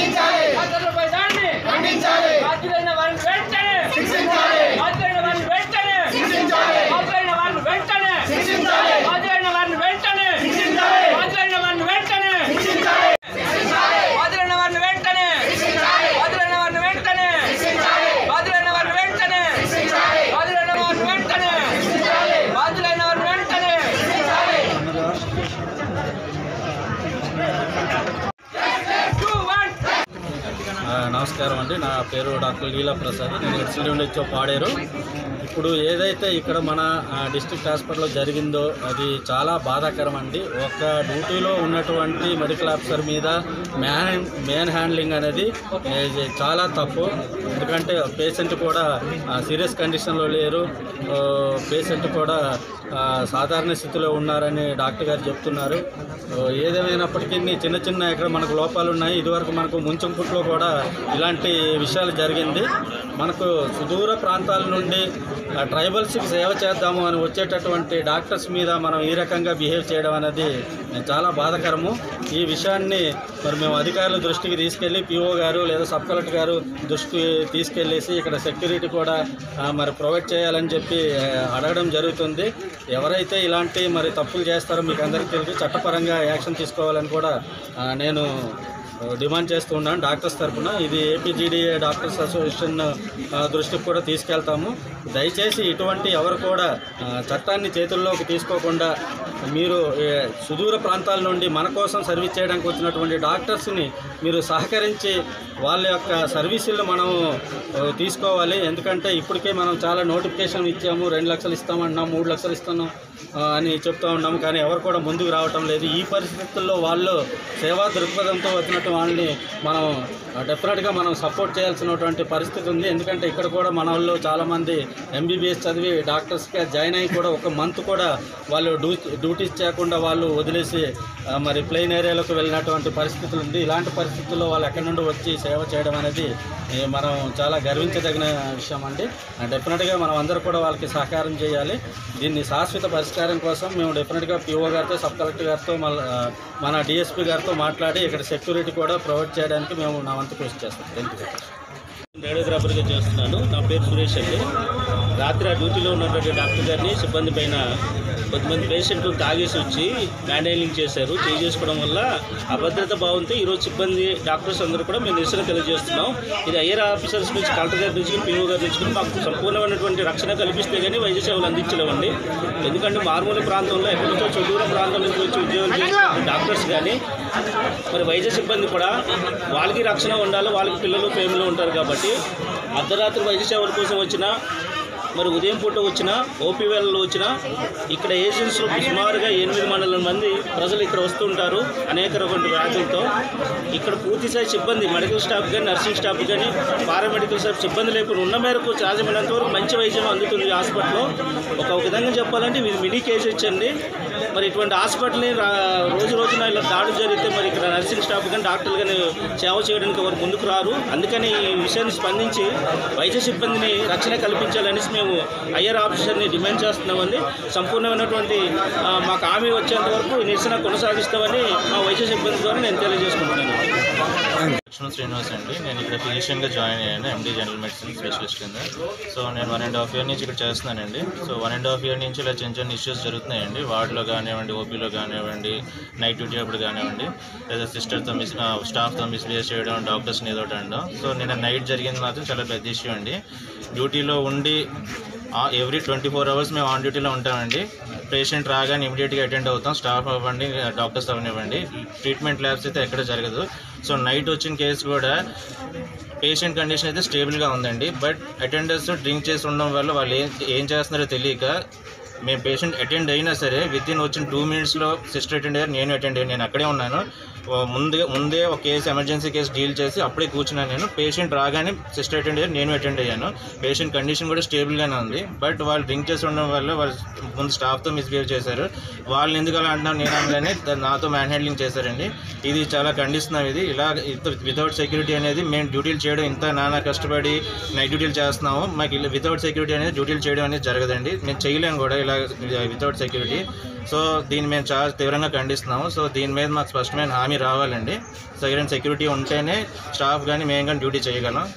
నమస్కారం అండి. నా పేరు డాక్టర్ లీలా ప్రసాద్. నేను హెచ్ఎల్డీ పాడేరు. ఇప్పుడు ఏదైతే ఇక్కడ మన డిస్ట్రిక్ట్ హాస్పిటల్లో జరిగిందో అది చాలా బాధాకరం అండి. ఒక డ్యూటీలో ఉన్నటువంటి మెడికల్ ఆఫీసర్ మీద మ్యాన్ హ్యాండ్లింగ్ అనేది చాలా తప్పు. ఎందుకంటే పేషెంట్ కూడా సీరియస్ కండిషన్లో లేరు, పేషెంట్ కూడా సాధారణ స్థితిలో ఉన్నారని డాక్టర్ గారు చెప్తున్నారు. ఏదేమైనప్పటికీ చిన్న చిన్న ఇక్కడ మనకు లోపాలు ఉన్నాయి. ఇదివరకు మనకు ముంచంపుట్లో కూడా ఇలాంటి విషయాలు జరిగింది. మనకు సుదూర ప్రాంతాల నుండి ట్రైబల్స్కి సేవ చేద్దాము అని వచ్చేటటువంటి డాక్టర్స్ మీద మనం ఈ రకంగా బిహేవ్ చేయడం అనేది చాలా బాధాకరము. ఈ విషయాన్ని మరి మేము అధికారుల దృష్టికి తీసుకెళ్ళి పిఓ గారు లేదా సబ్ కలెక్టర్ గారు దృష్టికి తీసుకెళ్ళేసి ఇక్కడ సెక్యూరిటీ కూడా మరి ప్రొవైడ్ చేయాలని చెప్పి అడగడం జరుగుతుంది. ఎవరైతే ఇలాంటి మరి తప్పులు చేస్తారో మీకు అందరికీ తెలిసి చట్టపరంగా యాక్షన్ తీసుకోవాలని కూడా నేను డిమాండ్ చేస్తూ ఉన్నాను డాక్టర్స్ తరఫున. ఇది ఏపీజీడీఏ డాక్టర్స్ అసోసియేషన్ దృష్టికి కూడా తీసుకెళ్తాము. దయచేసి ఇటువంటి ఎవరు కూడా చట్టాన్ని చేతుల్లోకి తీసుకోకుండా మీరు సుదూర ప్రాంతాల నుండి మన కోసం సర్వీస్ చేయడానికి వచ్చినటువంటి డాక్టర్స్ని మీరు సహకరించి వాళ్ళ యొక్క సర్వీసులను మనం తీసుకోవాలి. ఎందుకంటే ఇప్పటికే మనం చాలా నోటిఫికేషన్ ఇచ్చాము, 2 లక్షలు ఇస్తామన్నాం, 3 లక్షలు ఇస్తున్నాం అని చెప్తూ ఉన్నాము, కానీ ఎవరు కూడా ముందుకు రావటం లేదు. ఈ పరిస్థితుల్లో వాళ్ళు సేవా దృక్పథంతో వచ్చినటువంటి వాళ్ళని మనం డెఫినెట్గా మనం సపోర్ట్ చేయాల్సినటువంటి పరిస్థితి ఉంది. ఎందుకంటే ఇక్కడ కూడా మన వాళ్ళు చాలామంది ఎంబీబీఎస్ చదివి డాక్టర్స్గా జాయిన్ అయ్యి కూడా 1 మంత్ కూడా వాళ్ళు డ్యూటీస్ చేయకుండా వాళ్ళు వదిలేసి మరి ప్లెయిన్ ఏరియాలోకి వెళ్ళినటువంటి పరిస్థితులు ఉంది. ఇలాంటి పరిస్థితుల్లో వాళ్ళు ఎక్కడి నుండి వచ్చి సేవ చేయడం అనేది మనం చాలా గర్వించదగిన విషయం అండి. డెఫినెట్గా మనం అందరూ కూడా వాళ్ళకి సహకారం చేయాలి. దీన్ని శాశ్వత పరిష్కారం కోసం మేము డెఫినెట్గా పిఓ గారితో సబ్ కలెక్టర్ గారితో మన డిఎస్పీ గారితో మాట్లాడి ఇక్కడ సెక్యూరిటీ కూడా ప్రొవైడ్ చేయడానికి మేము నా వంతు కృషి చేస్తాం. Thank you. రేడియోగ్రాఫర్గా చేస్తున్నాను. నా పేరు సురేష్ అండి. రాత్రి ఆ డ్యూటీలో ఉన్నటువంటి డాక్టర్ గారిని సిబ్బంది పైన కొంతమంది పేషెంట్లు తాగేసి వచ్చి హ్యాండ్లింగ్ చేశారు. చేసుకోవడం వల్ల అభద్రత భావంతో ఈరోజు సిబ్బంది డాక్టర్స్ అందరూ కూడా మేము నిరసన తెలియజేస్తున్నాం. ఇది ఐఆర్ ఆఫీసర్స్ నుంచి కలెక్టర్ గారి నుంచి పిఓ గారి నుంచి మాకు సంపూర్ణమైనటువంటి రక్షణ కల్పిస్తే కానీ వైద్య సేవలు అందించలేమండి. ఎందుకంటే మారుమూల ప్రాంతంలో ఎక్కడి నుంచో సుదూర ప్రాంతం నుంచి వచ్చి ఉద్యోగం చేసే డాక్టర్స్ కానీ మరి వైద్య సిబ్బంది కూడా వాళ్ళకి రక్షణ ఉండాలి. వాళ్ళకి పిల్లలు ఫ్యామిలీ ఉంటారు కాబట్టి అర్ధరాత్రి వైద్య సేవల కోసం వచ్చినా మరి ఉదయం పూట వచ్చిన ఓపీ వేళలో వచ్చిన ఇక్కడ ఏజెన్సీలో సుమారుగా 8 మండలం మంది ప్రజలు ఇక్కడ వస్తుంటారు అనేక రకమైన వ్యాధులతో. ఇక్కడ పూర్తిస్థాయి సిబ్బంది మెడికల్ స్టాఫ్ కానీ నర్సింగ్ స్టాఫ్ కానీ పారామెడికల్ స్టాఫ్ సిబ్బంది లేకుండా ఉన్న మేరకు సాధ్యమైనంత వరకు మంచి వైద్యం అందుతుంది హాస్పిటల్లో. ఒక విధంగా చెప్పాలంటే ఇది మినీ కేసెస్ అండి. మరి ఇటువంటి హాస్పిటల్ని రోజున ఇలా దాడులు జరిగితే మరి ఇక్కడ నర్సింగ్ స్టాఫ్ కానీ డాక్టర్లు కానీ సేవ చేయడానికి ఎవరు ముందుకు రారు. అందుకని ఈ విషయాన్ని స్పందించి వైద్య సిబ్బందిని రక్షణ కల్పించాలని మేము ఐఆర్ ఆఫీసర్ని డిమాండ్ చేస్తున్నామండి. సంపూర్ణమైనటువంటి మాకు హామీ వచ్చేంత వరకు నిరసన కొనసాగిస్తామని మా వైద్య సిబ్బంది ద్వారా నేను తెలియజేసుకుంటున్నాను. లక్ష్మణ్ శ్రీనివాస్ అండి. నేను ఇక్కడ ఫిజిషియన్గా జాయిన్ అయ్యాను, ఎండి జనరల్ మెడిసిన్ స్పెషలిస్ట్ కింద. సో నేను 1.5 year నుంచి ఇక్కడ చేస్తున్నానండి. సో 1.5 year నుంచి ఇలా చిన్న ఇష్యూస్ జరుగుతున్నాయండి. వార్డులో కానివ్వండి, ఓపీలో కానివ్వండి, నైట్ డ్యూటీ అప్పుడు కానివ్వండి, లేదా సిస్టర్తో స్టాఫ్తో మిస్బిహేవ్ చేయడం, డాక్టర్స్ని ఏదో అనడం. సో నేను నైట్ జరిగింది మాత్రం చాలా పెద్ద ఇష్యూ అండి. డ్యూటీలో ఉండి ఎవ్రీ 24 hours మేము ఆన్ డ్యూటీలో ఉంటామండి. పేషెంట్ రాగానే ఇమీడియట్గా అటెండ్ అవుతాం. స్టాఫ్ అవ్వండి, డాక్టర్స్ అవనివ్వండి. ట్రీట్మెంట్ ల్యాబ్స్ అయితే ఎక్కడ జరగదు. సో నైట్ వచ్చిన కేసు కూడా పేషెంట్ కండిషన్ అయితే స్టేబుల్గా ఉందండి. బట్ అటెండర్స్ డ్రింక్ చేసి ఉండడం వల్ల వాళ్ళు ఏం చేస్తున్నారో తెలియక మేము పేషెంట్ అటెండ్ అయినా సరే వితిన్ వచ్చిన 2 minutesలో సిస్టర్ అటెండ్ అయ్యారు, నేను అటెండ్ అయ్యాను. నేను అక్కడే ఉన్నాను. ముందే ఒక కేసు ఎమర్జెన్సీ కేసు డీల్ చేసి అప్పుడే కూర్చున్నాను నేను. పేషెంట్ రాగానే సిస్టర్ అటెండ్ అయ్యారు, నేను అటెండ్ అయ్యాను. పేషెంట్ కండిషన్ కూడా స్టేబుల్గానే ఉంది. బట్ వాళ్ళు డ్రింక్ చేసి ఉండడం వల్ల వాళ్ళు ముందు స్టాఫ్తో మిస్బిహేవ్ చేశారు. వాళ్ళని ఎందుకు అలా అంటున్నాను నేను అనగానే నాతో మ్యాన్ హ్యాండ్లింగ్ చేశారండి. ఇది చాలా ఖండిస్తున్నాం. ఇది ఇలా వితౌట్ సెక్యూరిటీ అనేది మేము డ్యూటీలు చేయడం ఇంత నానా కష్టపడి నైట్ డ్యూటీలు చేస్తున్నాము. మాకు వితౌట్ సెక్యూరిటీ అనేది డ్యూటీలు చేయడం అనేది జరగదండి. మేము చేయలేము కూడా ఇలా వితౌట్ సెక్యూరిటీ. సో దీన్ని మేము చాలా తీవ్రంగా ఖండిస్తున్నాము. సో దీని మీద మాకు స్పష్టమైన హామీ రావాలండి. సెక్యూరిటీ ఉంటేనే స్టాఫ్ కానీ మేము కానీ డ్యూటీ చేయగలం.